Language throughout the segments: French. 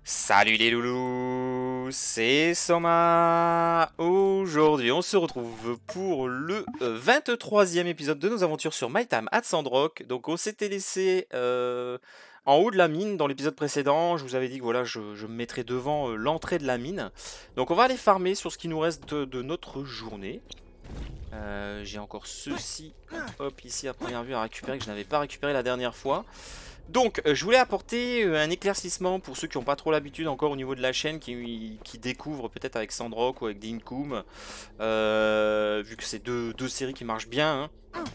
Salut les loulous, c'est Soma. Aujourd'hui, on se retrouve pour le 23e épisode de nos aventures sur My Time at Sandrock. Donc, on s'était laissé en haut de la mine dans l'épisode précédent. Je vous avais dit que voilà, je me mettrais devant l'entrée de la mine. Donc, on va aller farmer sur ce qui nous reste de notre journée. J'ai encore ceci, hop, ici à première vue à récupérer que je n'avais pas récupéré la dernière fois. Donc, je voulais apporter un éclaircissement pour ceux qui n'ont pas trop l'habitude encore au niveau de la chaîne, qui découvrent peut-être avec Sandrock ou avec Dinkum, vu que c'est deux séries qui marchent bien, hein.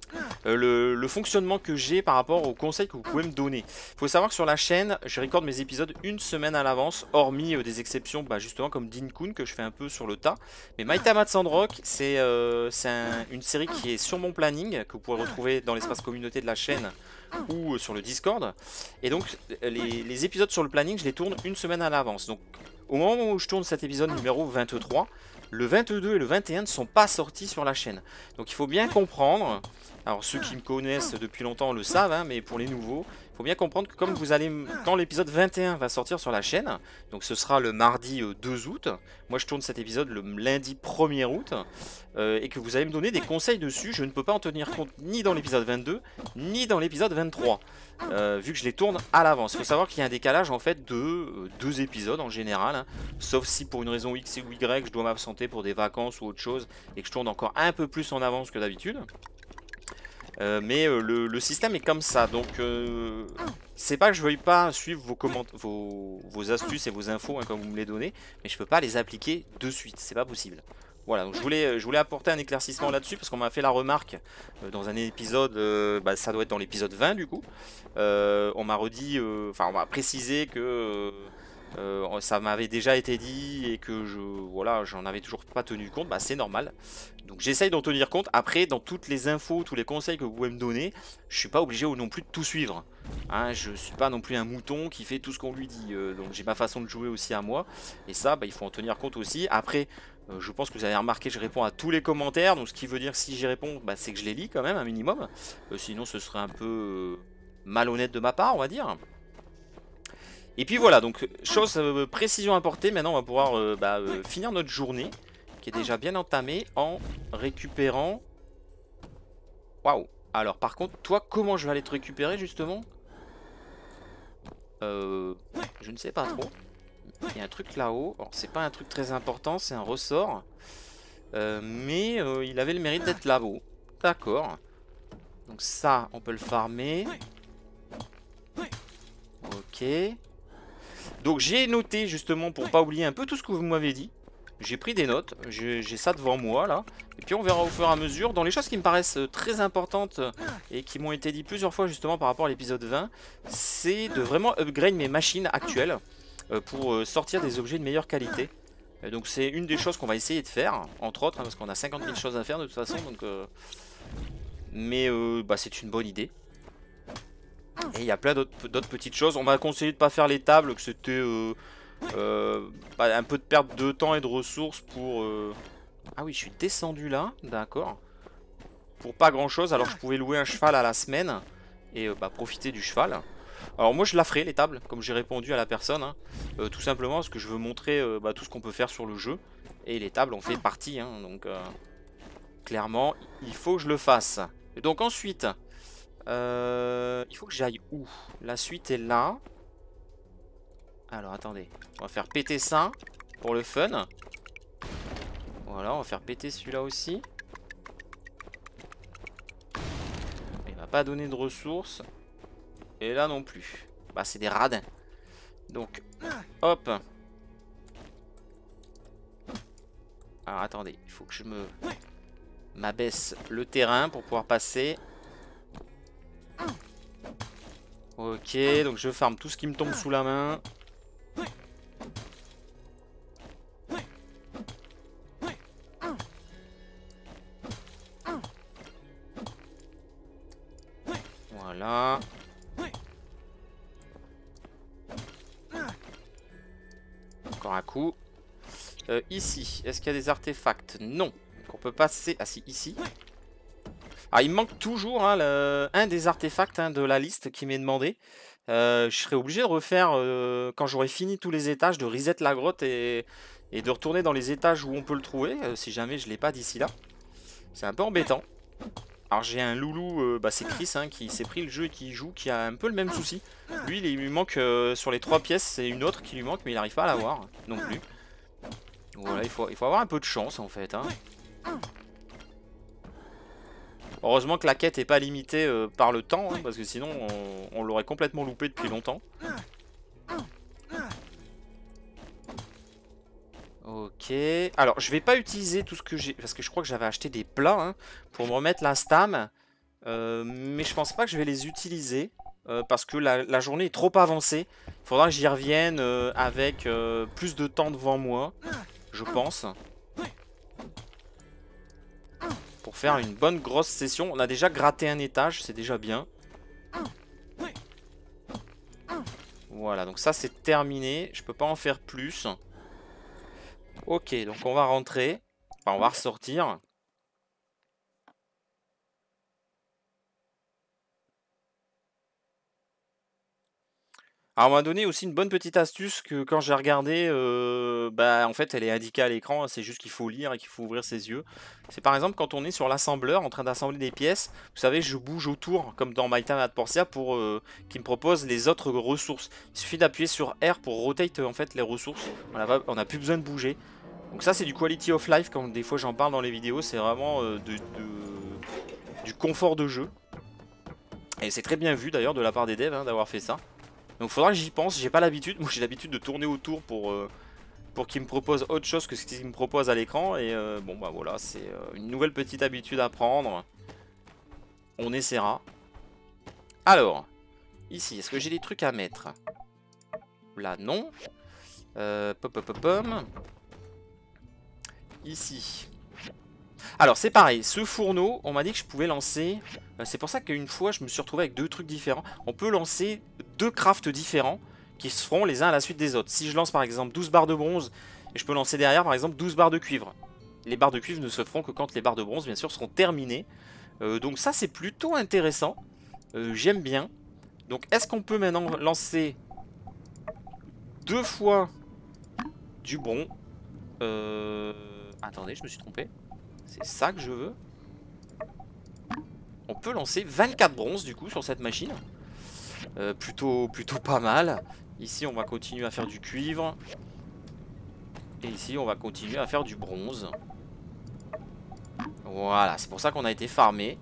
Le fonctionnement que j'ai par rapport aux conseils que vous pouvez me donner. Il faut savoir que sur la chaîne, je recorde mes épisodes une semaine à l'avance, hormis des exceptions, justement comme Dinkum que je fais un peu sur le tas. Mais My Time at Sandrock, c'est une série qui est sur mon planning, que vous pourrez retrouver dans l'espace communauté de la chaîne ou sur le Discord. Et donc les épisodes sur le planning, je les tourne une semaine à l'avance. Donc au moment où je tourne cet épisode numéro 23, le 22 et le 21 ne sont pas sortis sur la chaîne. Donc il faut bien comprendre, alors ceux qui me connaissent depuis longtemps le savent, hein, mais pour les nouveaux, il faut bien comprendre que comme vous allez, quand l'épisode 21 va sortir sur la chaîne, donc ce sera le mardi 2 août, moi je tourne cet épisode le lundi 1er août, et que vous allez me donner des conseils dessus, je ne peux pas en tenir compte ni dans l'épisode 22, ni dans l'épisode 23. Vu que je les tourne à l'avance. Il faut savoir qu'il y a un décalage en fait de 2 épisodes en général, hein, sauf si pour une raison X ou Y je dois m'absenter pour des vacances ou autre chose et que je tourne encore un peu plus en avance que d'habitude. Mais le système est comme ça, donc c'est pas que je veuille pas suivre vos astuces et vos infos, hein, comme vous me les donnez, mais je peux pas les appliquer de suite, c'est pas possible. Voilà, donc je voulais apporter un éclaircissement là-dessus parce qu'on m'a fait la remarque dans un épisode, ça doit être dans l'épisode 20 du coup. On m'a redit, enfin on m'a précisé que ça m'avait déjà été dit et que voilà, j'en avais toujours pas tenu compte, c'est normal. Donc j'essaye d'en tenir compte. Après, dans toutes les infos, tous les conseils que vous pouvez me donner, je suis pas obligé non plus de tout suivre. Hein, je suis pas non plus un mouton qui fait tout ce qu'on lui dit. Donc j'ai ma façon de jouer aussi à moi. Et ça, il faut en tenir compte aussi. Après, je pense que vous avez remarqué, je réponds à tous les commentaires. Donc ce qui veut dire que si j'y réponds, c'est que je les lis quand même, un minimum. Sinon, ce serait un peu malhonnête de ma part, on va dire. Et puis voilà, donc chose précision apportée, maintenant on va pouvoir finir notre journée, qui est déjà bien entamée, en récupérant... Waouh. Alors par contre, toi, comment je vais aller te récupérer justement? Je ne sais pas trop. Il y a un truc là-haut, alors c'est pas un truc très important, c'est un ressort. Mais il avait le mérite d'être là-haut. D'accord. Donc ça, on peut le farmer. Ok. Donc j'ai noté justement pour pas oublier un peu tout ce que vous m'avez dit. J'ai pris des notes, j'ai ça devant moi là. Et puis on verra au fur et à mesure. Dans les choses qui me paraissent très importantes et qui m'ont été dites plusieurs fois justement par rapport à l'épisode 20, c'est de vraiment upgrade mes machines actuelles pour sortir des objets de meilleure qualité. Donc c'est une des choses qu'on va essayer de faire, entre autres, hein, parce qu'on a 50 000 choses à faire de toute façon. Donc, mais c'est une bonne idée. Et il y a plein d'autres petites choses. On m'a conseillé de pas faire les tables, que c'était un peu de perte de temps et de ressources pour... Ah oui, je suis descendu là, d'accord. Pour pas grand chose, alors je pouvais louer un cheval à la semaine et profiter du cheval. Alors moi je la ferai les tables, comme j'ai répondu à la personne, hein. Tout simplement parce que je veux montrer tout ce qu'on peut faire sur le jeu. Et les tables en fait partie, hein, donc clairement il faut que je le fasse. Et donc ensuite... il faut que j'aille où? La suite est là. Alors attendez, on va faire péter ça pour le fun. Voilà, on va faire péter celui-là aussi. Il va pas donner de ressources. Et là non plus. C'est des radins. Donc, hop. Alors attendez, il faut que je m'abaisse le terrain pour pouvoir passer. Ok, donc je farme tout ce qui me tombe sous la main. Voilà. Encore un coup. Ici, est-ce qu'il y a des artefacts? Non. Donc on peut passer... Ah si, ici. Ah, il me manque toujours hein, un des artefacts de la liste qui m'est demandé. Je serais obligé de refaire, quand j'aurai fini tous les étages, de reset la grotte et de retourner dans les étages où on peut le trouver, si jamais je l'ai pas d'ici là. C'est un peu embêtant. Alors j'ai un loulou, bah c'est Chris hein, qui s'est pris le jeu et qui joue, qui a un peu le même souci. Lui il lui manque sur les 3 pièces, c'est une autre qui lui manque mais il n'arrive pas à l'avoir non plus. Voilà, il faut avoir un peu de chance en fait. Hein. Heureusement que la quête est pas limitée par le temps, hein, parce que sinon on l'aurait complètement loupé depuis longtemps. Ok, alors je vais pas utiliser tout ce que j'ai, parce que je crois que j'avais acheté des plats hein, pour me remettre la stam. Mais je pense pas que je vais les utiliser, parce que la journée est trop avancée. Il faudra que j'y revienne avec plus de temps devant moi, je pense. Pour faire une bonne grosse session. On a déjà gratté un étage, c'est déjà bien. Voilà, donc ça c'est terminé. Je peux pas en faire plus. Ok, donc on va rentrer. Enfin, on va ressortir. Alors on m'a donné aussi une bonne petite astuce que quand j'ai regardé, bah en fait elle est indiquée à l'écran, c'est juste qu'il faut lire et qu'il faut ouvrir ses yeux. C'est par exemple quand on est sur l'assembleur en train d'assembler des pièces, vous savez je bouge autour comme dans My Time at Portia pour qu'il me propose les autres ressources. Il suffit d'appuyer sur R pour rotate en fait les ressources, on n'a plus besoin de bouger. Donc ça c'est du quality of life, quand des fois j'en parle dans les vidéos, c'est vraiment du confort de jeu. Et c'est très bien vu d'ailleurs de la part des devs hein, d'avoir fait ça. Donc faudra que j'y pense, j'ai pas l'habitude, moi j'ai l'habitude de tourner autour pour qu'il me propose autre chose que ce qu'il me propose à l'écran. Et bon bah voilà, c'est une nouvelle petite habitude à prendre. On essaiera. Alors, ici, est-ce que j'ai des trucs à mettre? Là non. Pop pop pop pom. Ici. Alors c'est pareil, ce fourneau, on m'a dit que je pouvais lancer... c'est pour ça qu'une fois je me suis retrouvé avec deux trucs différents. On peut lancer deux crafts différents qui se feront les uns à la suite des autres. Si je lance par exemple 12 barres de bronze, et je peux lancer derrière par exemple 12 barres de cuivre. Les barres de cuivre ne se feront que quand les barres de bronze bien sûr seront terminées. Donc ça c'est plutôt intéressant. J'aime bien. Donc est-ce qu'on peut maintenant lancer deux fois du bronze? Attendez, je me suis trompé. C'est ça que je veux. On peut lancer 24 bronzes du coup sur cette machine. Plutôt pas mal. Ici on va continuer à faire du cuivre. Et ici on va continuer à faire du bronze. Voilà, c'est pour ça qu'on a été farmé.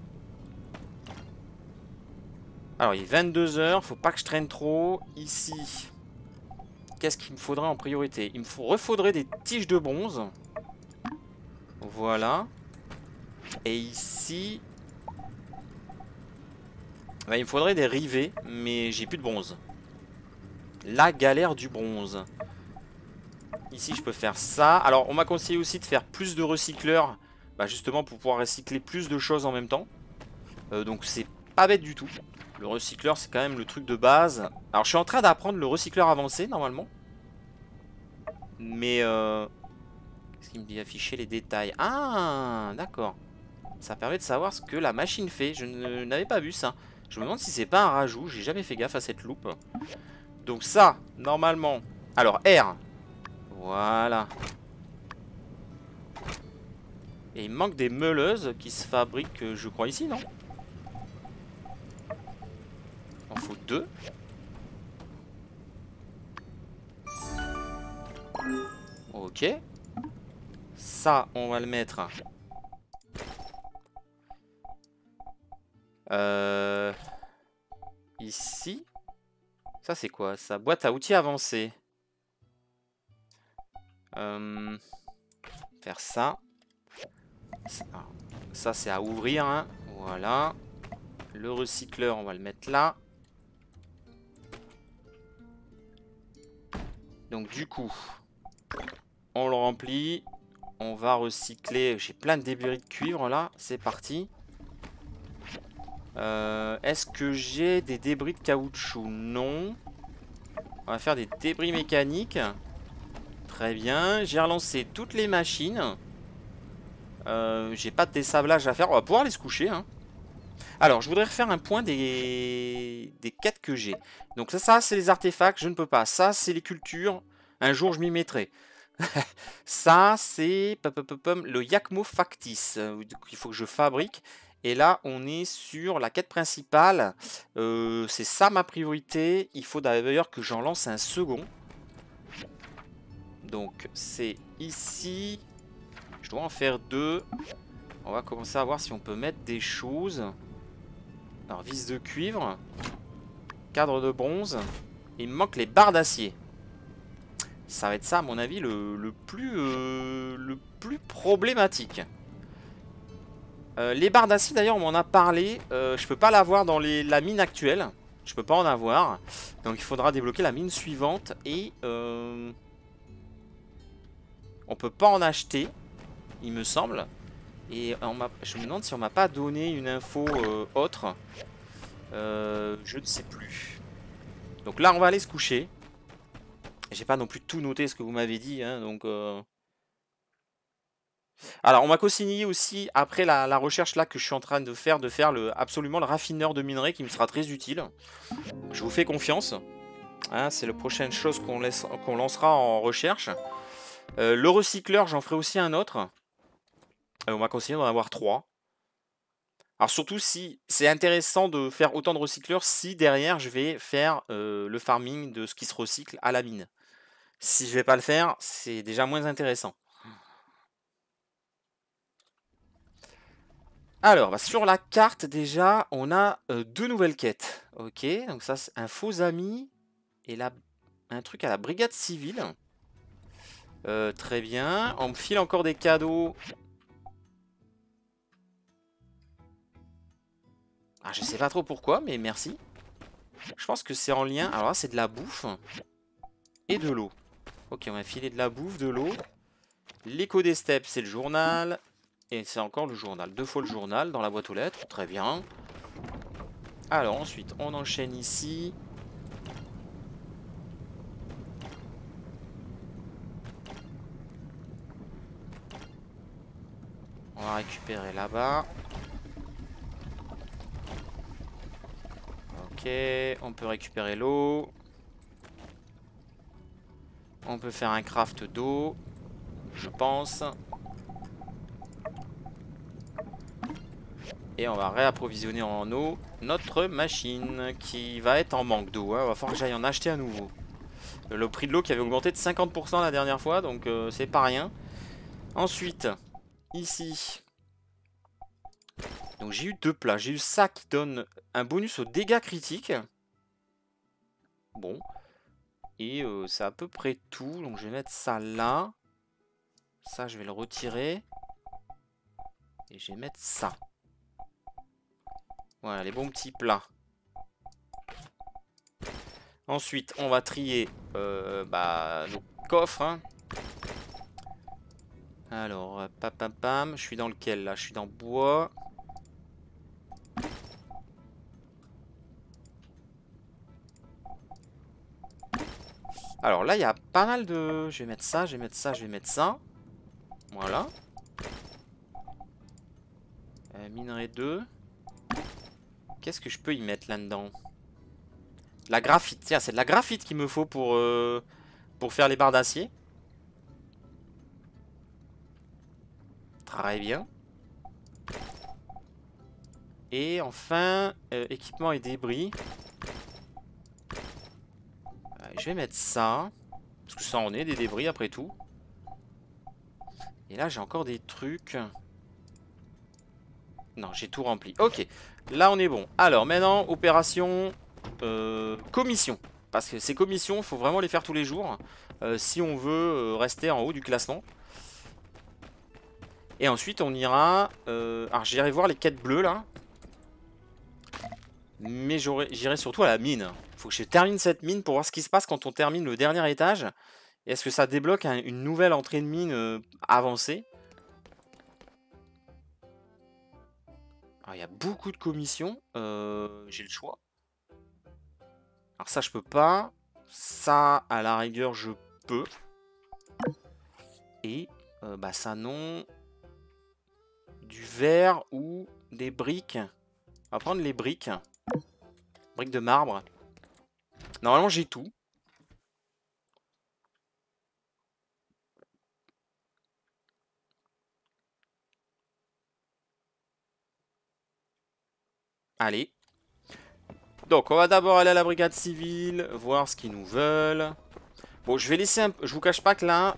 Alors il est 22 h, faut pas que je traîne trop. Ici, qu'est-ce qu'il me faudrait en priorité? Il me refaudrait des tiges de bronze. Voilà. Et ici... bah, il me faudrait des rivets, mais j'ai plus de bronze. La galère du bronze. Ici, je peux faire ça. Alors, on m'a conseillé aussi de faire plus de recycleurs, bah, justement pour pouvoir recycler plus de choses en même temps. Donc, c'est pas bête du tout. Le recycleur, c'est quand même le truc de base. Alors, je suis en train d'apprendre le recycleur avancé, normalement. Mais... qu'est-ce qu'il me dit? Afficher les détails. Ah, d'accord. Ça permet de savoir ce que la machine fait. Je n'avais pas vu ça. Je me demande si c'est pas un rajout. J'ai jamais fait gaffe à cette loupe. Donc ça, normalement... alors, R. Voilà. Et il manque des meuleuses qui se fabriquent, je crois, ici, non? Il en faut 2. Ok. Ça, on va le mettre... ici. Ça, c'est quoi? Ça, boîte à outils avancée. Faire ça. Ça, c'est à ouvrir. Hein. Voilà. Le recycleur, on va le mettre là. Donc, du coup, on le remplit. On va recycler. J'ai plein de débris de cuivre là. C'est parti. Est-ce que j'ai des débris de caoutchouc? Non. On va faire des débris mécaniques. Très bien. J'ai relancé toutes les machines. J'ai pas de dessablage à faire. On va pouvoir aller se coucher. Hein. Alors, je voudrais refaire un point des quêtes que j'ai. Donc ça c'est les artefacts, je ne peux pas. Ça, c'est les cultures. Un jour, je m'y mettrai. Ça, c'est le Yakmo Factice. Il faut que je fabrique. Et là, on est sur la quête principale. C'est ça ma priorité. Il faut d'ailleurs que j'en lance un second. Donc, c'est ici. Je dois en faire 2. On va commencer à voir si on peut mettre des choses. Alors, vis de cuivre. Cadre de bronze. Il me manque les barres d'acier. Ça va être ça, à mon avis, le plus problématique. Les barres d'acier, d'ailleurs, on m'en a parlé. Je peux pas l'avoir dans la mine actuelle. Je peux pas en avoir. Donc il faudra débloquer la mine suivante. Et on peut pas en acheter, il me semble. Et je me demande si on m'a pas donné une info autre. Je ne sais plus. Donc là, on va aller se coucher. J'ai pas non plus tout noté ce que vous m'avez dit, hein, donc... Alors, on m'a co-signé aussi, après la recherche là que je suis en train de faire absolument le raffineur de minerai qui me sera très utile. Je vous fais confiance. Hein, c'est la prochaine chose qu'on lancera en recherche. Le recycleur, j'en ferai aussi un autre. On m'a conseillé d'en avoir 3. Alors surtout si c'est intéressant de faire autant de recycleurs si derrière je vais faire le farming de ce qui se recycle à la mine. Si je vais pas le faire, c'est déjà moins intéressant. Alors, bah, sur la carte déjà, on a 2 nouvelles quêtes. Ok, donc ça c'est un faux ami et là un truc à la brigade civile. Très bien. On me file encore des cadeaux. Ah, je sais pas trop pourquoi, mais merci. Je pense que c'est en lien. Alors là, c'est de la bouffe et de l'eau. Ok, on va filer de la bouffe, de l'eau. L'écho des steppes, c'est le journal. Et c'est encore le journal. 2 fois le journal dans la boîte aux lettres. Très bien. Alors ensuite, on enchaîne ici. On va récupérer là-bas. Ok, on peut récupérer l'eau. On peut faire un craft d'eau, je pense. Et on va réapprovisionner en eau notre machine qui va être en manque d'eau. Hein. Il va falloir que j'aille en acheter à nouveau. Le prix de l'eau qui avait augmenté de 50% la dernière fois, donc c'est pas rien. Ensuite, ici, donc j'ai eu 2 plats. J'ai eu ça qui donne un bonus aux dégâts critiques. Bon. Et c'est à peu près tout. Donc je vais mettre ça là. Ça, je vais le retirer. Et je vais mettre ça. Voilà, les bons petits plats. Ensuite, on va trier nos coffres. Hein. Alors, pam pam pam. Je suis dans lequel là? Je suis dans bois. Alors là, il y a pas mal de... Je vais mettre ça, je vais mettre ça, je vais mettre ça. Voilà. Minerai 2. Qu'est-ce que je peux y mettre là-dedans? La graphite. Tiens, c'est de la graphite qu'il me faut pour faire les barres d'acier. Très bien. Et enfin, équipement et débris. Je vais mettre ça. Parce que ça en est des débris après tout. Et là, j'ai encore des trucs. Non, j'ai tout rempli. Ok, là on est bon. Alors maintenant, opération commission. Parce que ces commissions, il faut vraiment les faire tous les jours. Si on veut rester en haut du classement. Et ensuite, on ira... alors, j'irai voir les quêtes bleues, là. Mais j'irai surtout à la mine. Faut que je termine cette mine pour voir ce qui se passe quand on termine le dernier étage. Est-ce que ça débloque une nouvelle entrée de mine avancée? Alors, il y a beaucoup de commissions. J'ai le choix. Alors ça, je peux pas. Ça, à la rigueur, je peux. Et ça, non. Du verre ou des briques. On va prendre les briques. Briques de marbre. Normalement, j'ai tout. Allez. Donc, on va d'abord aller à la brigade civile, voir ce qu'ils nous veulent. Bon, je vais laisser un peu... Je vous cache pas que là...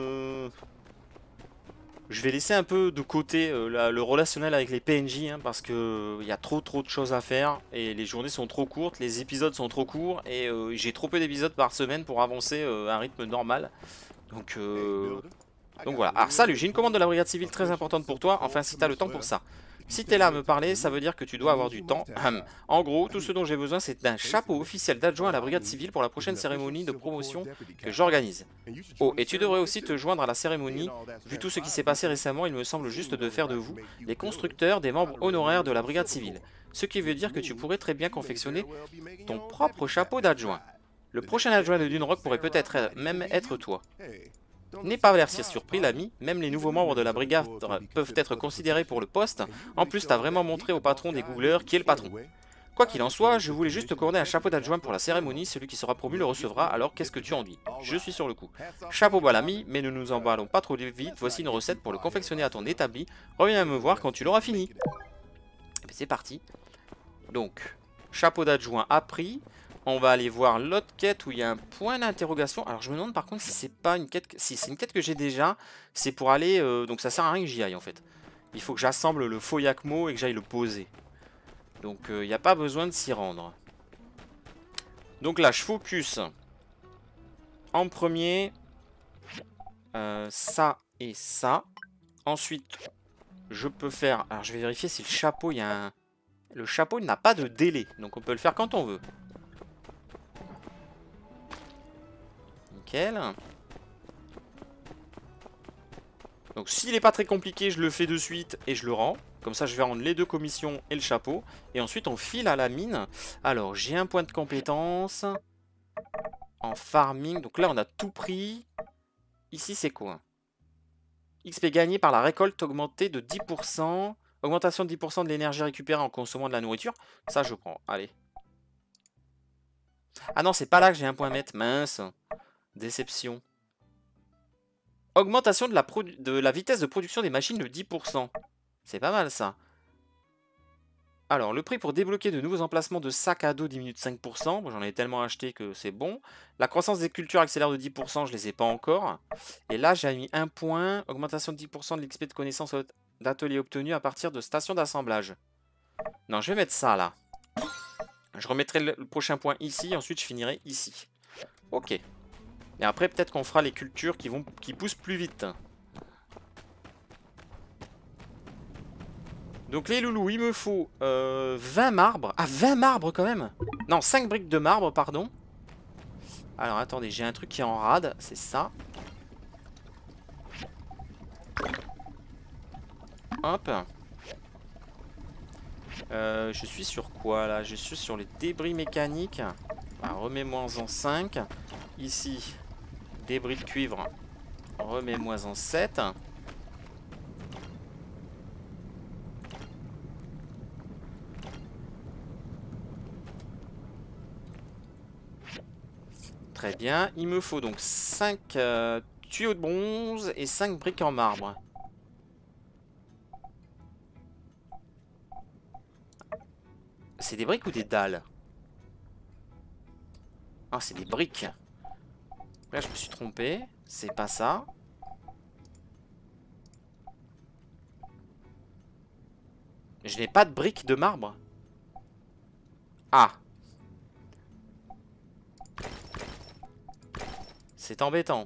Je vais laisser un peu de côté le relationnel avec les PNJ, hein, parce que il y a trop de choses à faire et les journées sont trop courtes, les épisodes sont trop courts et j'ai trop peu d'épisodes par semaine pour avancer à un rythme normal. Donc voilà. Alors salut, j'ai une commande de la brigade civile très importante pour toi, enfin si t'as le temps pour ça. Si t'es là à me parler, ça veut dire que tu dois avoir du temps. En gros, tout ce dont j'ai besoin, c'est d'un chapeau officiel d'adjoint à la brigade civile pour la prochaine cérémonie de promotion que j'organise. Oh, et tu devrais aussi te joindre à la cérémonie. Vu tout ce qui s'est passé récemment, il me semble juste de faire de vous les constructeurs des membres honoraires de la brigade civile. Ce qui veut dire que tu pourrais très bien confectionner ton propre chapeau d'adjoint. Le prochain adjoint de Dune Rock pourrait peut-être même être toi. N'aie pas l'air si surpris, l'ami. Même les nouveaux membres de la brigade peuvent être considérés pour le poste. En plus, t'as vraiment montré au patron des Googleurs qui est le patron. Quoi qu'il en soit, je voulais juste te commander un chapeau d'adjoint pour la cérémonie. Celui qui sera promu le recevra, alors qu'est-ce que tu en dis? Je suis sur le coup. Chapeau bas, l'ami, mais ne nous emballons pas trop vite. Voici une recette pour le confectionner à ton établi. Reviens me voir quand tu l'auras fini. C'est parti. Donc, chapeau d'adjoint appris. On va aller voir l'autre quête où il y a un point d'interrogation. Alors je me demande par contre si c'est pas une quête... Si c'est une quête que j'ai déjà, c'est pour aller... donc ça sert à rien que j'y aille en fait. Il faut que j'assemble le faux Yakmo et que j'aille le poser. Donc il n'y a pas besoin de s'y rendre. Donc là je focus. En premier, ça et ça. Ensuite, je peux faire... Alors je vais vérifier si le chapeau, il y a un... Le chapeau n'a pas de délai. Donc on peut le faire quand on veut. Donc s'il n'est pas très compliqué, je le fais de suite et je le rends. Comme ça je vais rendre les deux commissions et le chapeau. Et ensuite on file à la mine. Alors j'ai un point de compétence en farming. Donc là on a tout pris. Ici c'est quoi? XP gagné par la récolte augmentée de 10%. Augmentation de 10% de l'énergie récupérée en consommant de la nourriture. Ça je prends, allez. Ah non c'est pas là que j'ai un point mettre, mince. Déception. Augmentation de la vitesse de production des machines de 10%. C'est pas mal ça. Alors, le prix pour débloquer de nouveaux emplacements de sacs à dos diminue de 5%. Bon, j'en ai tellement acheté que c'est bon. La croissance des cultures accélère de 10%, je les ai pas encore. Et là, j'ai mis un point. Augmentation de 10% de l'XP de connaissances d'atelier obtenu à partir de stations d'assemblage. Non, je vais mettre ça là. Je remettrai le prochain point ici, ensuite je finirai ici. Ok. Et après, peut-être qu'on fera les cultures qui poussent plus vite. Donc les loulous, il me faut 20 marbres. Ah, 20 marbres quand même. Non, 5 briques de marbre, pardon. Alors, attendez, j'ai un truc qui est en rade. C'est ça. Hop. Je suis sur quoi, là? Je suis sur les débris mécaniques. Ah, remets-moi en 5. Ici, débris de cuivre. Remets-moi en 7. Très bien. Il me faut donc 5 tuyaux de bronze et 5 briques en marbre. C'est des briques ou des dalles? Ah, c'est des briques. Là, je me suis trompé. C'est pas ça. Je n'ai pas de briques de marbre. Ah. C'est embêtant.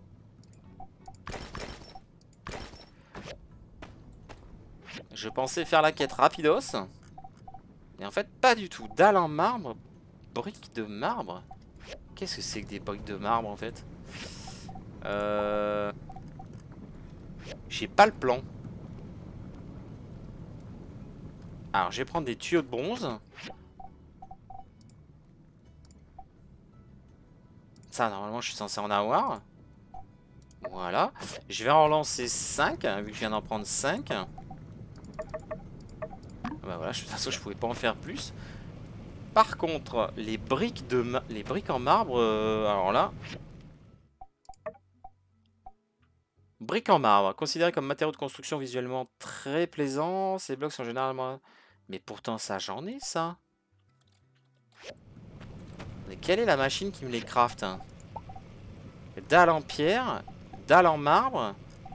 Je pensais faire la quête rapidos. Et en fait, pas du tout. Dalle en marbre. Briques de marbre. Qu'est-ce que c'est que des briques de marbre en fait? J'ai pas le plan. Alors, je vais prendre des tuyaux de bronze. Ça, normalement, je suis censé en avoir. Voilà. Je vais en relancer 5, vu que je viens d'en prendre 5. Bah voilà, de toute façon je pouvais pas en faire plus. Par contre, les briques en marbre, alors là... Briques en marbre, considérées comme matériau de construction visuellement très plaisant. Ces blocs sont généralement... Mais pourtant ça j'en ai ça. Mais quelle est la machine qui me les craft hein? Dalle en pierre, dalle en marbre.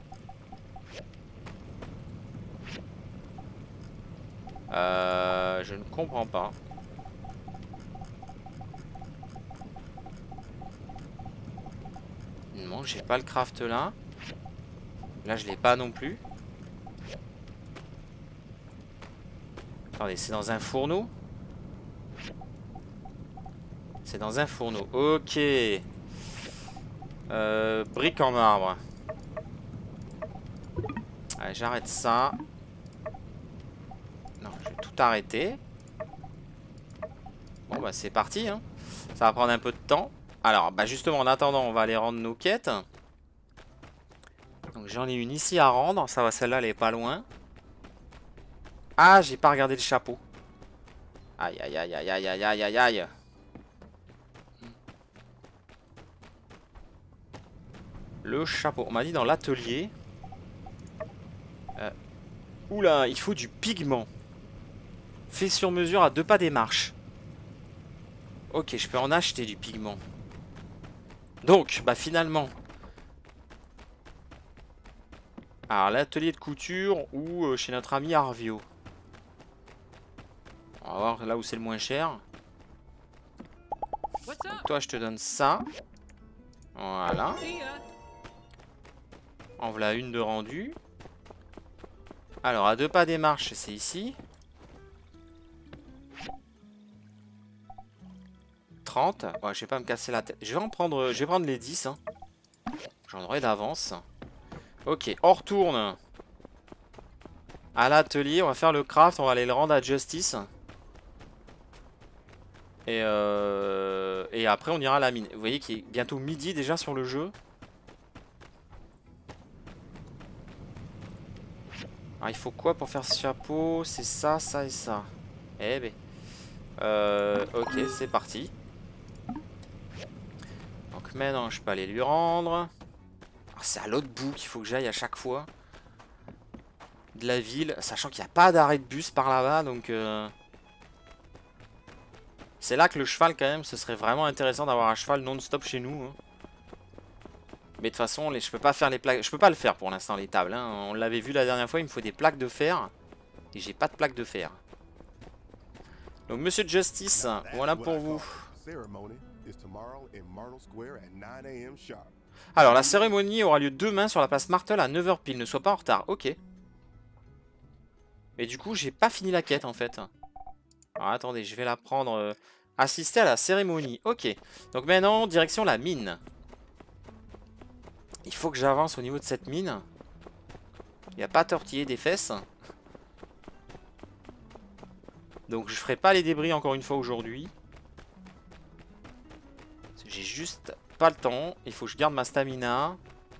Je ne comprends pas. Non, j'ai pas le craft là. Là, je l'ai pas non plus. Attendez, c'est dans un fourneau? C'est dans un fourneau. Ok. Briques en marbre. Allez, j'arrête ça. Non, je vais tout arrêter. Bon, bah c'est parti. Hein. Ça va prendre un peu de temps. Alors, bah justement, en attendant, on va aller rendre nos quêtes. Donc j'en ai une ici à rendre. Ça va, celle-là, elle est pas loin. Ah, j'ai pas regardé le chapeau. Aïe, aïe, aïe, aïe, aïe, aïe, aïe, aïe, aïe. Le chapeau. On m'a dit dans l'atelier. Oula, il faut du pigment. Fait sur mesure à 2 pas des marches. Ok, je peux en acheter du pigment. Donc, bah finalement. Alors, l'atelier de couture ou chez notre ami Arvio. On va voir là où c'est le moins cher. Donc, toi, je te donne ça. Voilà. En voilà une de rendue. Alors, à 2 pas des marches, c'est ici. 30. Ouais, je vais pas me casser la tête. Je vais prendre les 10. Hein. J'en aurai d'avance. Ok, on retourne à l'atelier. On va faire le craft. On va aller le rendre à Justice. Et après, on ira à la mine. Vous voyez qu'il est bientôt midi déjà sur le jeu. Alors, il faut quoi pour faire ce chapeau? C'est ça, ça et ça. Eh ben. Ok, c'est parti. Donc maintenant, je peux aller lui rendre. C'est à l'autre bout qu'il faut que j'aille à chaque fois. De la ville. Sachant qu'il n'y a pas d'arrêt de bus par là-bas. Donc... C'est là que le cheval, quand même, ce serait vraiment intéressant d'avoir un cheval non-stop chez nous. Hein. Mais de toute façon, je peux pas faire les plaques. Je peux pas le faire pour l'instant, les tables. Hein. On l'avait vu la dernière fois, il me faut des plaques de fer. Et j'ai pas de plaques de fer. Donc, Monsieur Justice, voilà pour vous. Alors, la cérémonie aura lieu demain sur la place Martel à 9 h pile. Ne sois pas en retard. Ok. Mais du coup, j'ai pas fini la quête, en fait. Alors, attendez, je vais la prendre. Assister à la cérémonie. Ok. Donc, maintenant, direction la mine. Il faut que j'avance au niveau de cette mine. Il n'y a pas tortillé des fesses. Donc je ferai pas les débris encore une fois aujourd'hui. J'ai juste pas le temps. Il faut que je garde ma stamina.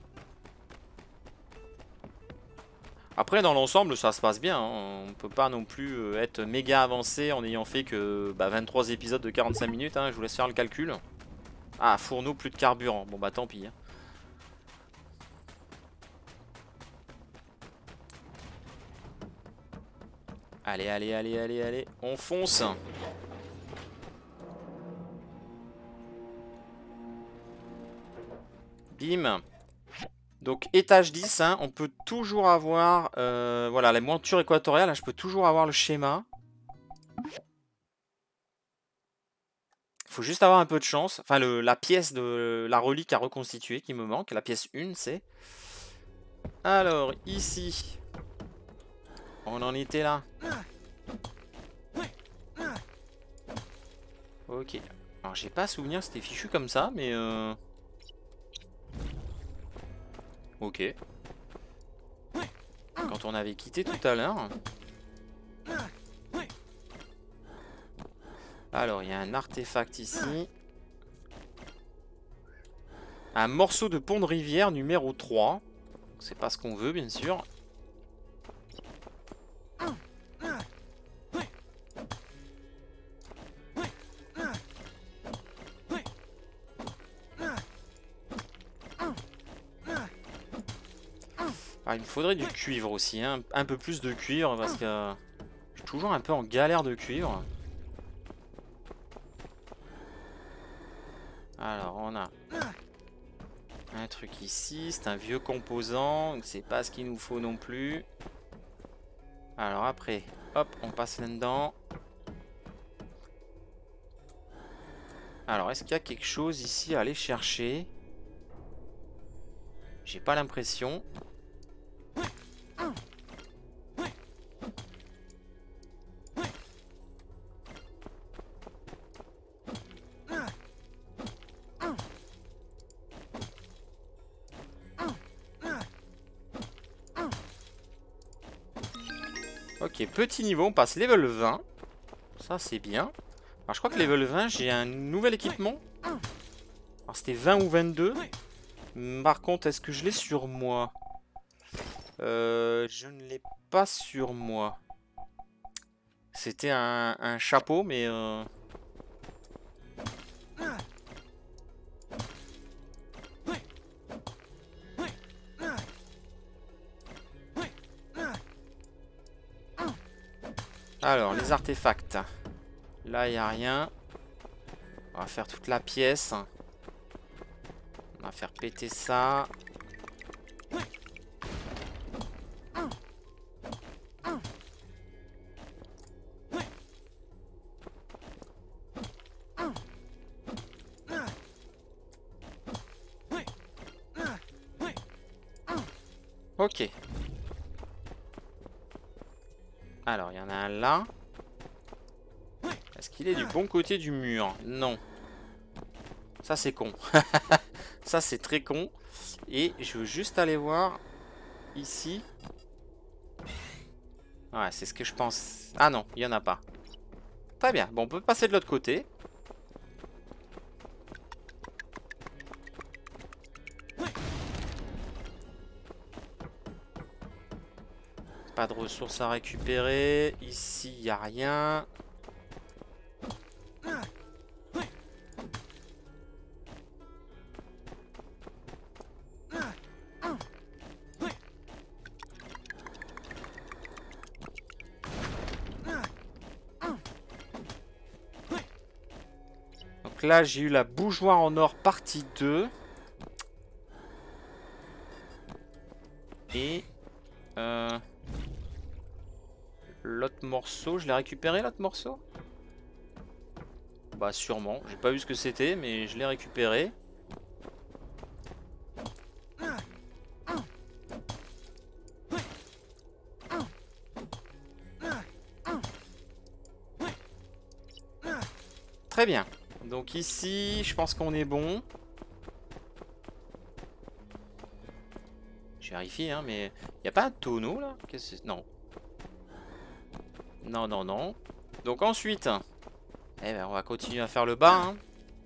Après dans l'ensemble ça se passe bien. Hein. On peut pas non plus être méga avancé en ayant fait que 23 épisodes de 45 minutes. Hein. Je vous laisse faire le calcul. Ah, fourneau, plus de carburant. Bon bah tant pis. Hein. Allez, allez, allez, allez, allez. On fonce. Bim. Donc étage 10, hein, on peut toujours avoir... voilà, la monture équatoriale, là, je peux toujours avoir le schéma. Il faut juste avoir un peu de chance. Enfin, la pièce de la relique à reconstituer qui me manque. La pièce 1, c'est... Alors, ici... On en était là. Ok. Alors, j'ai pas souvenir que c'était fichu comme ça, mais... Ok. Quand on avait quitté tout à l'heure. Alors, il y a un artefact ici. Un morceau de pont de rivière numéro 3. C'est pas ce qu'on veut, bien sûr. Ah, il me faudrait du cuivre aussi, hein. Un peu plus de cuivre parce que je suis toujours un peu en galère de cuivre. Alors, on a un truc ici, c'est un vieux composant, c'est pas ce qu'il nous faut non plus. Alors après, hop, on passe là-dedans. Alors, est-ce qu'il y a quelque chose ici à aller chercher? J'ai pas l'impression. Ok, petit niveau, on passe level 20. Ça, c'est bien. Alors, je crois que level 20, j'ai un nouvel équipement. Alors, c'était 20 ou 22. Par contre, est-ce que je l'ai sur moi? Je ne l'ai pas sur moi. C'était un chapeau, mais... Alors, les artefacts. Là, il n'y a rien. On va faire toute la pièce. On va faire péter ça. Ok. Alors, il y en a un là. Est-ce qu'il est du bon côté du mur? Non. Ça, c'est con. Ça, c'est très con. Et je veux juste aller voir ici. Ouais, c'est ce que je pense. Ah non, il n'y en a pas. Très bien. Bon, on peut passer de l'autre côté. Pas de ressources à récupérer. Ici, il n'y a rien. Donc là, j'ai eu la bougeoire en or partie 2. Et... l'autre morceau, je l'ai récupéré l'autre morceau? Bah sûrement, j'ai pas vu ce que c'était, mais je l'ai récupéré. Très bien. Donc ici, je pense qu'on est bon. Je vérifie, hein, mais... Il n'y a pas un tonneau, là? Qu'est-ce que c'est? Non. Non, non, non. Donc ensuite... Eh ben, on va continuer à faire le bas, hein.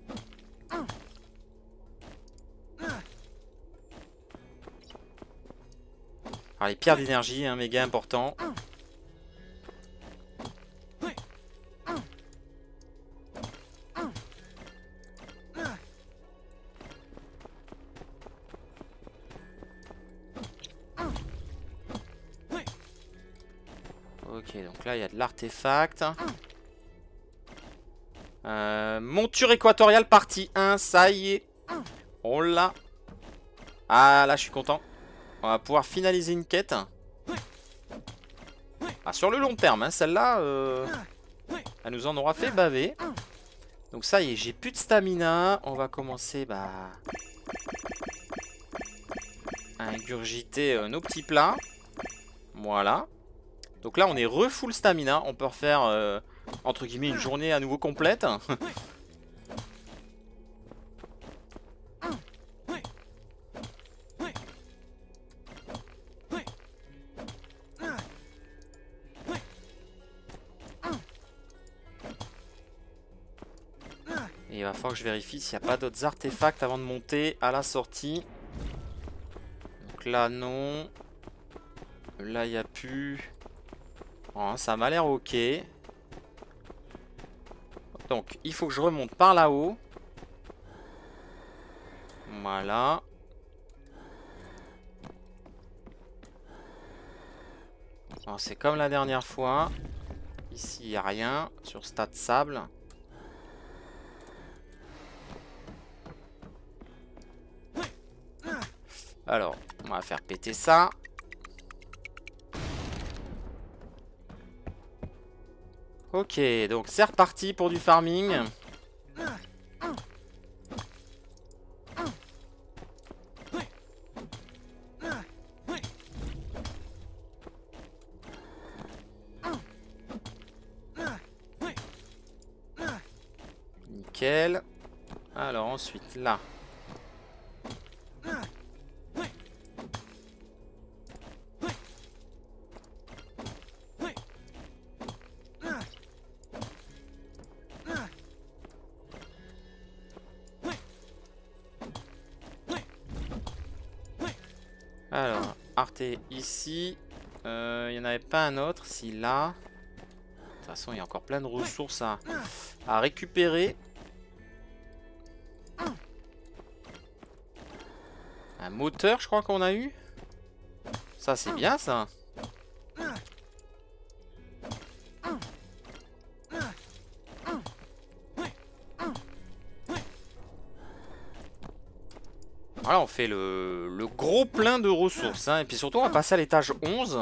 Alors, les pierres d'énergie, hein, méga important. Ok, donc là, il y a de l'artefact. Monture équatoriale partie 1, ça y est. On l'a. Ah, là, je suis content. On va pouvoir finaliser une quête. Ah, sur le long terme, hein, celle-là, elle nous en aura fait baver. Donc ça y est, j'ai plus de stamina. On va commencer à ingurgiter nos petits plats. Voilà. Donc là, on est refull stamina. On peut refaire, entre guillemets, une journée à nouveau complète. Et il va falloir que je vérifie s'il n'y a pas d'autres artefacts avant de monter à la sortie. Donc là, non. Là, il n'y a plus. Oh, ça m'a l'air ok. Donc, il faut que je remonte par là-haut. Voilà. C'est comme la dernière fois. Ici, il n'y a rien sur ce tas de sable. Alors, on va faire péter ça. Ok, donc c'est reparti pour du farming. Nickel. Alors ensuite, là. Alors, Arte ici. Il n'y en avait pas un autre. Si là. De toute façon, il y a encore plein de ressources à récupérer. Un moteur, je crois qu'on a eu. Ça, c'est bien, ça. Voilà, on fait le gros plein de ressources. Hein. Et puis surtout, on va passer à l'étage 11.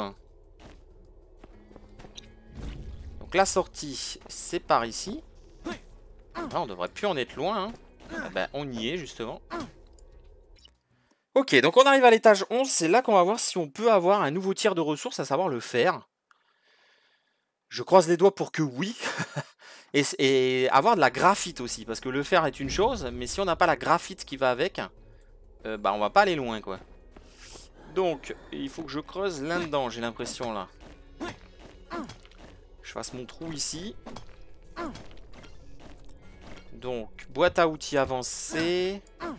Donc la sortie, c'est par ici. Là, on devrait plus en être loin. Hein. Ah ben, on y est, justement. Ok, donc on arrive à l'étage 11. C'est là qu'on va voir si on peut avoir un nouveau tir de ressources, à savoir le fer. Je croise les doigts pour que oui. et avoir de la graphite aussi. Parce que le fer est une chose, mais si on n'a pas la graphite qui va avec... bah on va pas aller loin quoi. Donc il faut que je creuse là-dedans, j'ai l'impression là. Je fasse mon trou ici. Donc boîte à outils avancée.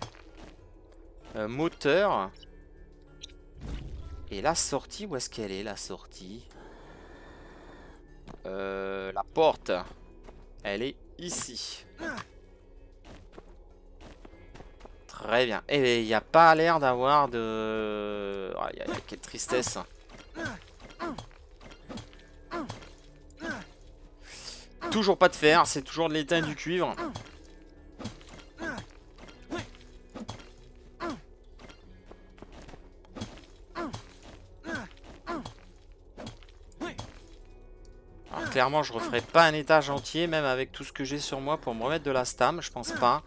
Moteur. Et la sortie, où est-ce qu'elle est la sortie? La porte. Elle est ici. Très bien. Et il n'y a pas l'air d'avoir de... Oh, quelle tristesse. Toujours pas de fer, c'est toujours de l'étain et du cuivre. Alors clairement, je referai pas un étage entier, même avec tout ce que j'ai sur moi pour me remettre de la stam, je pense pas.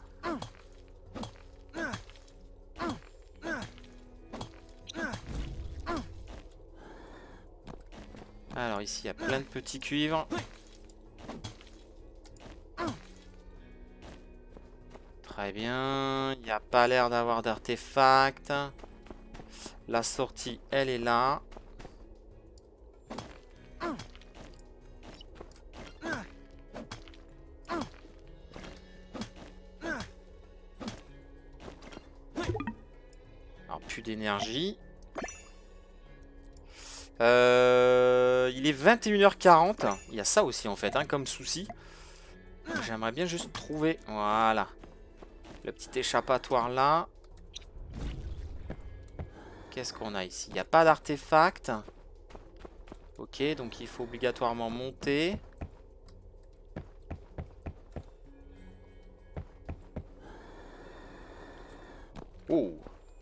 Alors ici, il y a plein de petits cuivres. Très bien. Il n'y a pas l'air d'avoir d'artefacts. La sortie, elle est là. Alors, plus d'énergie. Il est 21h40. Il y a ça aussi en fait, hein, comme souci. J'aimerais bien juste trouver... Voilà. Le petit échappatoire là. Qu'est-ce qu'on a ici? Il n'y a pas d'artefact. Ok, donc il faut obligatoirement monter. Oh.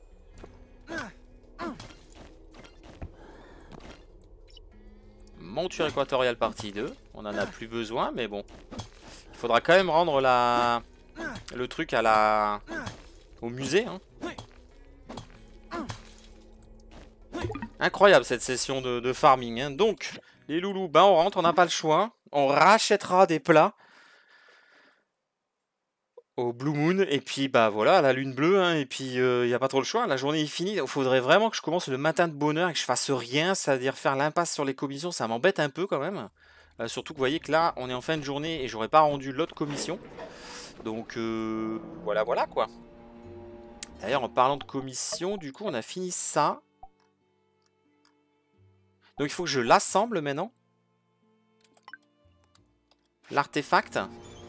Monture équatoriale partie 2. On n'en a plus besoin, mais bon. Il faudra quand même rendre le truc à au musée. Hein. Incroyable cette session de farming. Hein. Donc, les loulous, ben on rentre, on n'a pas le choix. On rachètera des plats au Blue Moon. Et puis, bah voilà, la lune bleue. Hein, et puis, il n'y a pas trop le choix. La journée est finie. Il faudrait vraiment que je commence le matin de bonne heure et que je fasse rien. C'est-à-dire faire l'impasse sur les commissions. Ça m'embête un peu quand même. Surtout que vous voyez que là, on est en fin de journée et j'aurais pas rendu l'autre commission. Donc, voilà, voilà quoi. D'ailleurs, en parlant de commission, du coup, on a fini ça. Donc, il faut que je l'assemble maintenant. L'artefact.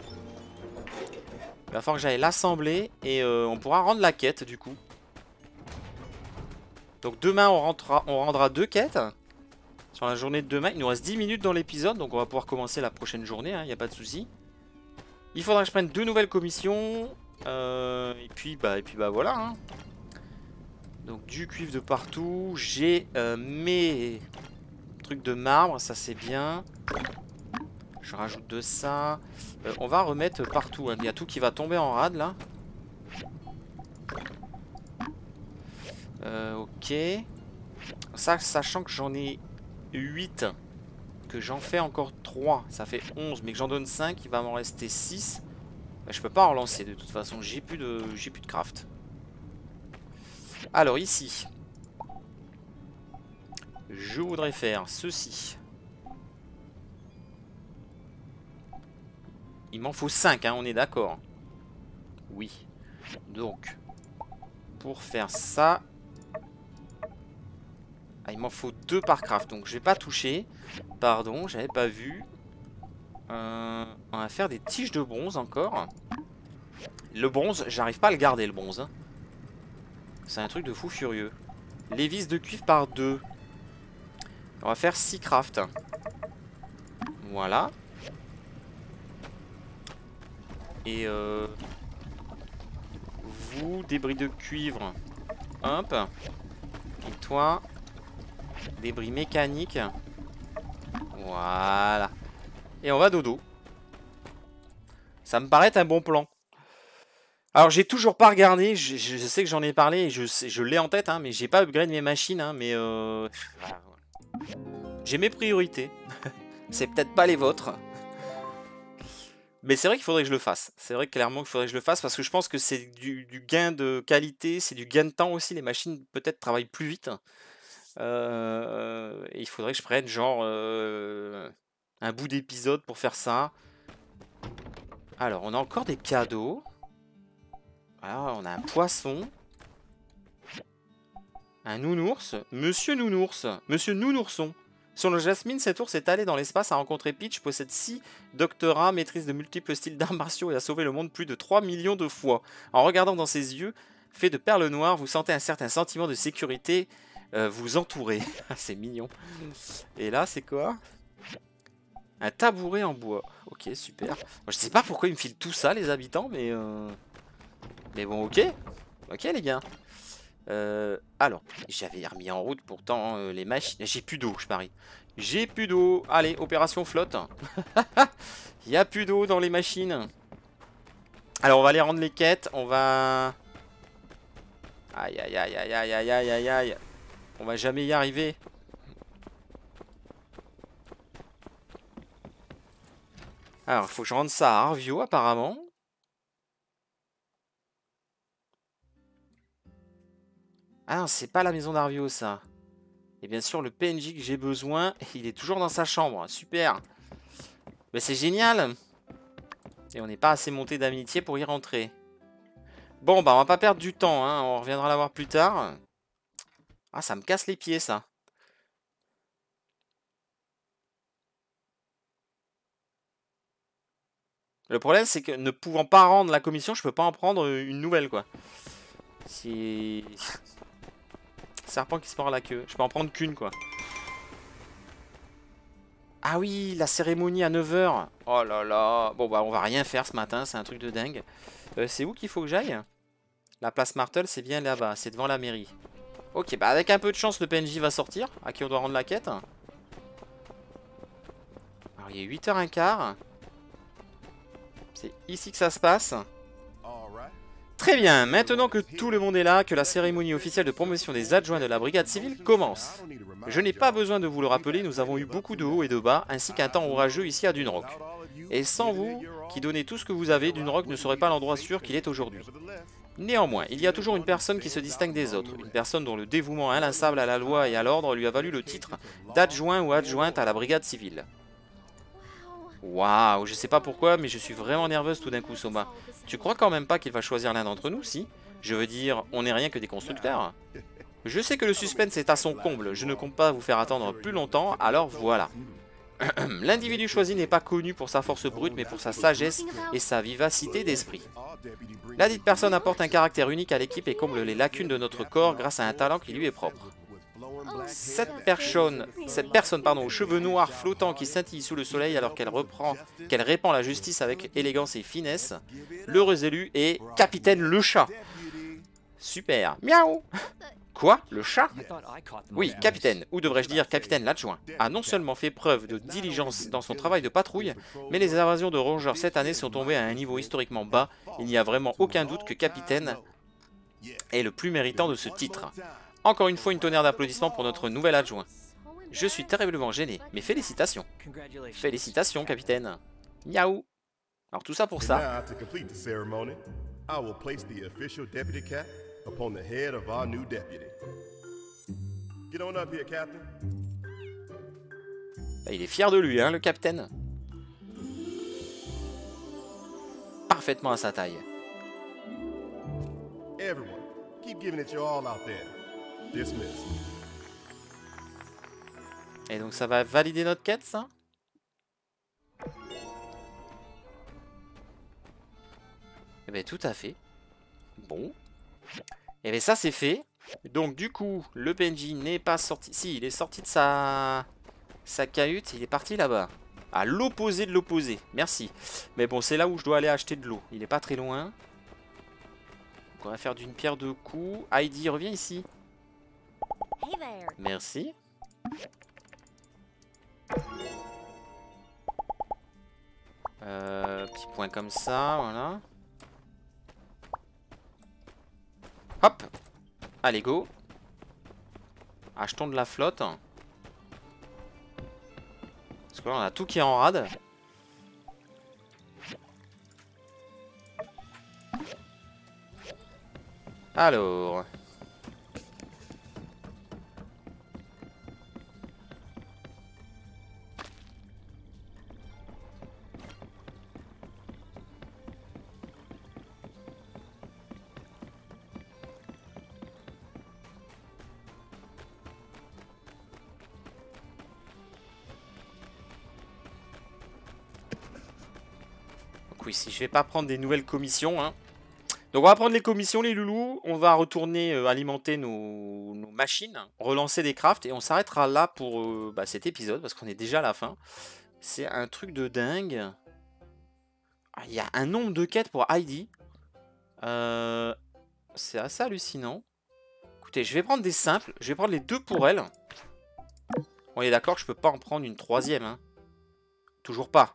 Il va falloir que j'aille l'assembler et on pourra rendre la quête du coup. Donc demain on rendra 2 quêtes. Sur la journée de demain. Il nous reste 10 minutes dans l'épisode, donc on va pouvoir commencer la prochaine journée, il n'y a pas de souci. Il faudra que je prenne 2 nouvelles commissions. Et puis bah voilà. Hein. Donc du cuivre de partout. J'ai mes trucs de marbre, ça c'est bien. Je rajoute de ça. On va remettre partout. Hein. Il y a tout qui va tomber en rade là. Ok. Ça, sachant que j'en ai 8. Que j'en fais encore 3. Ça fait 11. Mais que j'en donne 5. Il va m'en rester 6. Bah, je peux pas en relancer de toute façon. J'ai plus de craft. Alors ici. Je voudrais faire ceci. Il m'en faut 5, hein, on est d'accord. Oui. Donc, pour faire ça... Ah, il m'en faut 2 par craft, donc je vais pas toucher. Pardon, j'avais pas vu. On va faire des tiges de bronze encore. Le bronze, j'arrive pas à le garder, le bronze. Hein. C'est un truc de fou furieux. Les vis de cuivre par 2. On va faire 6 craft. Voilà. Et vous, débris de cuivre. Hop. Et toi, débris mécaniques. Voilà. Et on va dodo. Ça me paraît un bon plan. Alors j'ai toujours pas regardé, je sais que j'en ai parlé, et je l'ai en tête, hein, mais j'ai pas upgrade mes machines, hein, mais voilà. J'ai mes priorités. C'est peut-être pas les vôtres. Mais c'est vrai qu'il faudrait que je le fasse. C'est vrai clairement qu'il faudrait que je le fasse parce que je pense que c'est du gain de qualité, c'est du gain de temps aussi. Les machines peut-être travaillent plus vite. Et il faudrait que je prenne genre un bout d'épisode pour faire ça. Alors on a encore des cadeaux. Alors on a un poisson. Un nounours. Monsieur Nounours. Monsieur Nounourson. Sur le Jasmine, cet ours est allé dans l'espace, a rencontré Peach, possède 6 doctorats, maîtrise de multiples styles d'arts martiaux et a sauvé le monde plus de 3 millions de fois. En regardant dans ses yeux, fait de perles noires, vous sentez un certain sentiment de sécurité vous entourer. C'est mignon. Et là, c'est quoi? Un tabouret en bois. Ok, super. Moi, je sais pas pourquoi ils me filent tout ça, les habitants, mais bon, ok. Ok, les gars. Alors, j'avais remis en route pourtant les machines. J'ai plus d'eau, je parie. J'ai plus d'eau. Allez, opération flotte. Il n'y a plus d'eau dans les machines. Alors, on va aller rendre les quêtes. On va... Aïe, aïe, aïe, aïe, aïe, aïe, aïe, aïe, aïe. On va jamais y arriver. Alors, il faut que je rende ça à Arvio, apparemment. Ah non, c'est pas la maison d'Arvio, ça. Et bien sûr, le PNJ que j'ai besoin, il est toujours dans sa chambre. Super. Mais c'est génial. Et on n'est pas assez monté d'amitié pour y rentrer. Bon, bah on va pas perdre du temps, hein. On reviendra la voir plus tard. Ah, ça me casse les pieds, ça. Le problème, c'est que ne pouvant pas rendre la commission, je peux pas en prendre une nouvelle, quoi. Si... Serpent qui se mord la queue. Je peux en prendre qu'une, quoi. Ah oui, la cérémonie à 9 h. Oh là là. Bon, bah on va rien faire ce matin, c'est un truc de dingue. C'est où qu'il faut que j'aille? La place Martel, c'est bien là-bas, c'est devant la mairie. Ok, bah avec un peu de chance, le PNJ va sortir, à qui on doit rendre la quête. Alors, il est 8h15. C'est ici que ça se passe. Très bien, maintenant que tout le monde est là, que la cérémonie officielle de promotion des adjoints de la brigade civile commence. Je n'ai pas besoin de vous le rappeler, nous avons eu beaucoup de hauts et de bas, ainsi qu'un temps orageux ici à Dunrock. Et sans vous, qui donnez tout ce que vous avez, Dunrock ne serait pas l'endroit sûr qu'il est aujourd'hui. Néanmoins, il y a toujours une personne qui se distingue des autres, une personne dont le dévouement inlassable à la loi et à l'ordre lui a valu le titre d'adjoint ou adjointe à la brigade civile. Waouh, je sais pas pourquoi, mais je suis vraiment nerveuse tout d'un coup, Soma. Tu crois quand même pas qu'il va choisir l'un d'entre nous, si? Je veux dire, on n'est rien que des constructeurs. Je sais que le suspense est à son comble, je ne compte pas vous faire attendre plus longtemps, alors voilà. L'individu choisi n'est pas connu pour sa force brute, mais pour sa sagesse et sa vivacité d'esprit. La dite personne apporte un caractère unique à l'équipe et comble les lacunes de notre corps grâce à un talent qui lui est propre. Cette personne pardon, aux cheveux noirs flottants qui scintillent sous le soleil alors qu'elle répand la justice avec élégance et finesse. L'heureux élu est Capitaine le chat. Super. Miaou. Quoi? Le chat? Oui, capitaine, ou devrais-je dire capitaine l'adjoint, a non seulement fait preuve de diligence dans son travail de patrouille, mais les invasions de rongeurs cette année sont tombées à un niveau historiquement bas. Il n'y a vraiment aucun doute que capitaine est le plus méritant de ce titre. Encore une fois, une tonnerre d'applaudissements pour notre nouvel adjoint. Je suis terriblement gêné, mais félicitations. Félicitations, capitaine. Miaou. Alors tout ça pour ça. Upon the head of our new deputy. Get on up here, Captain. Il est fier de lui, hein, le capitaine. Parfaitement à sa taille. Everyone, keep giving it your all out there. Dismiss. Et donc ça va valider notre quête, ça? Eh bien, tout à fait. Bon. Et bien ça c'est fait. Donc du coup, le PNJ n'est pas sorti. Si, il est sorti de sa cahute, il est parti là-bas. À l'opposé de l'opposé. Merci. Mais bon, c'est là où je dois aller acheter de l'eau. Il est pas très loin. Donc on va faire d'une pierre deux coups. Heidi, reviens ici. Merci. Petit point comme ça, voilà. Hop. Allez, go. Achetons de la flotte. Parce que là, on a tout qui est en rade. Alors. Oui, si je vais pas prendre des nouvelles commissions, hein. Donc on va prendre les commissions, les loulous. On va retourner alimenter nos machines, relancer des crafts et on s'arrêtera là pour cet épisode parce qu'on est déjà à la fin. C'est un truc de dingue. Il y a un nombre de quêtes pour Heidi. C'est assez hallucinant. Écoutez, je vais prendre des simples. Je vais prendre les deux pour elle. On est d'accord que je peux pas en prendre une troisième. Hein. Toujours pas.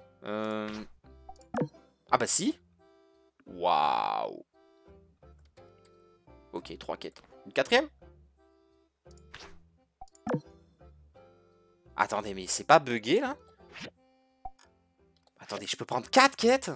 Ah bah si. Waouh. Ok, 3 quêtes. Une quatrième? Attendez, mais c'est pas bugué là? Attendez, je peux prendre 4 quêtes?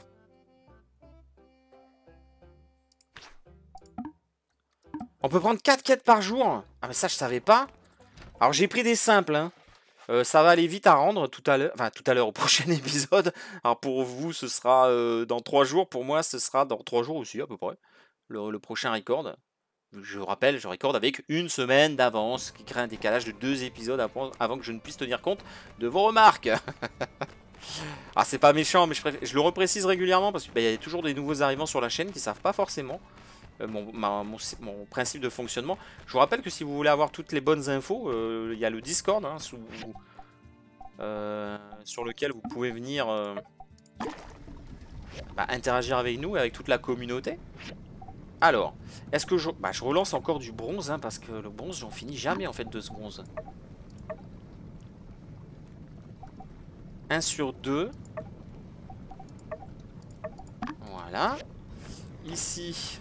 On peut prendre 4 quêtes par jour? Ah mais ça je savais pas. Alors j'ai pris des simples hein. Ça va aller vite à rendre tout à l'heure, enfin tout à l'heure au prochain épisode. Alors pour vous ce sera dans 3 jours, pour moi ce sera dans 3 jours aussi à peu près. Le prochain record. Je rappelle, je recorde avec une semaine d'avance, ce qui crée un décalage de 2 épisodes avant que je ne puisse tenir compte de vos remarques. Ah c'est pas méchant mais je le reprécise régulièrement parce qu'il y a toujours des nouveaux arrivants sur la chaîne qui savent pas forcément. Mon principe de fonctionnement. Je vous rappelle que si vous voulez avoir toutes les bonnes infos, il y a le Discord hein, sur lequel vous pouvez venir interagir avec nous et avec toute la communauté. Alors, est-ce que je relance encore du bronze hein, parce que le bronze, j'en finis jamais en fait de ce bronze. 1 sur 2. Voilà. Ici...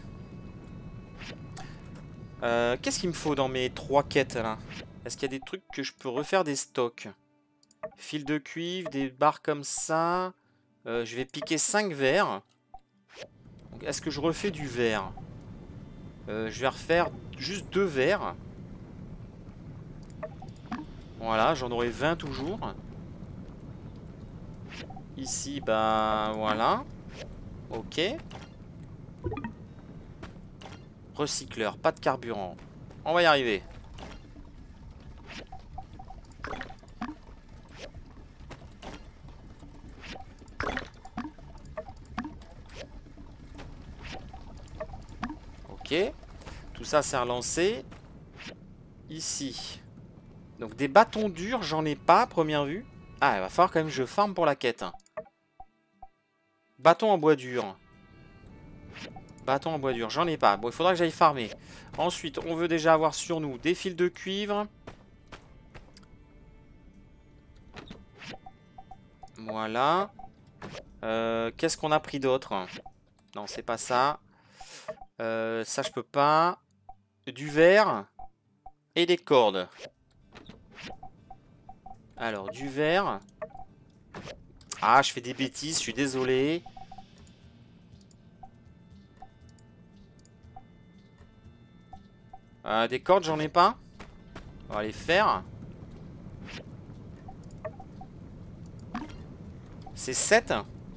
qu'est-ce qu'il me faut dans mes 3 quêtes là? Est-ce qu'il y a des trucs que je peux refaire des stocks? Fil de cuivre, des barres comme ça. Je vais piquer 5 verres. Est-ce que je refais du verre? Je vais refaire juste 2 verres. Voilà, j'en aurai 20 toujours. Ici, bah voilà. Ok. Recycleur, pas de carburant. On va y arriver. Ok. Tout ça c'est relancé. Ici. Donc des bâtons durs, j'en ai pas à première vue. Ah, il va falloir quand même que je farme pour la quête. Bâton en bois dur. Bâton en bois dur, j'en ai pas. Bon, il faudra que j'aille farmer. Ensuite, on veut déjà avoir sur nous des fils de cuivre. Voilà. Qu'est-ce qu'on a pris d'autre? Non, c'est pas ça. Ça, je peux pas. Du verre. Et des cordes. Alors, du verre. Ah, je fais des bêtises, je suis désolé. Des cordes, j'en ai pas. On va les faire. C'est 7.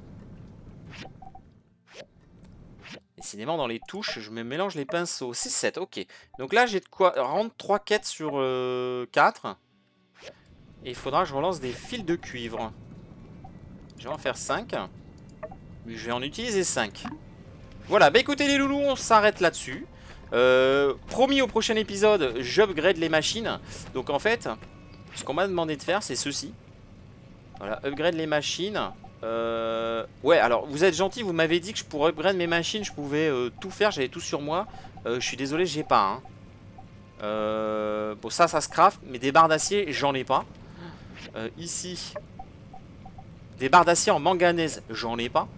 Décidément, dans les touches, je me mélange les pinceaux. C'est 7, ok. Donc là, j'ai de quoi rendre 3 quêtes sur 4. Et il faudra que je relance des fils de cuivre. Je vais en faire 5. Mais je vais en utiliser 5. Voilà, bah écoutez les loulous, on s'arrête là-dessus. Promis, au prochain épisode, j'upgrade les machines. Donc en fait, ce qu'on m'a demandé de faire, c'est ceci. Voilà, upgrade les machines. Ouais, alors vous êtes gentil, vous m'avez dit que pour upgrade mes machines, je pouvais tout faire, j'avais tout sur moi. Je suis désolé, j'ai pas. Bon, ça se craft, mais des barres d'acier, j'en ai pas. Ici, des barres d'acier en manganèse, j'en ai pas.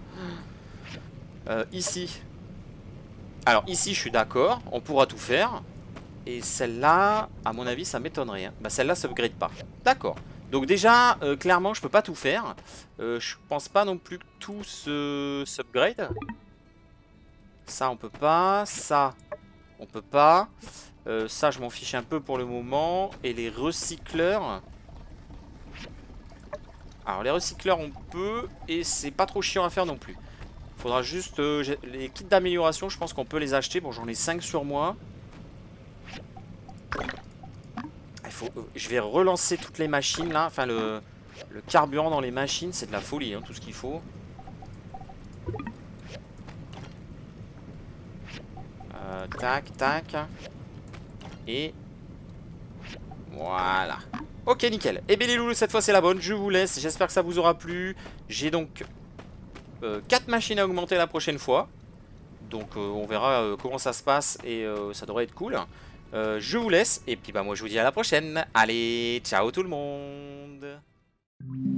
Ici, alors ici, je suis d'accord, on pourra tout faire. Et celle-là, à mon avis, ça m'étonnerait. Bah, celle-là, s'upgrade pas. D'accord. Donc déjà, clairement, je peux pas tout faire. Je pense pas non plus que tout s'upgrade. Ça, on peut pas. Ça, on peut pas. Ça, je m'en fiche un peu pour le moment. Et les recycleurs... Alors, les recycleurs, on peut. Et c'est pas trop chiant à faire non plus. Faudra juste... les kits d'amélioration, je pense qu'on peut les acheter. Bon, j'en ai 5 sur moi. Je vais relancer toutes les machines là. Enfin le carburant dans les machines, c'est de la folie hein, tout ce qu'il faut. Tac, tac. Et voilà. Ok, nickel. Et bien les loulous, cette fois c'est la bonne. Je vous laisse. J'espère que ça vous aura plu. J'ai donc 4 machines à augmenter la prochaine fois. Donc on verra comment ça se passe. Et ça devrait être cool. Je vous laisse et puis bah moi je vous dis à la prochaine. Allez, ciao tout le monde.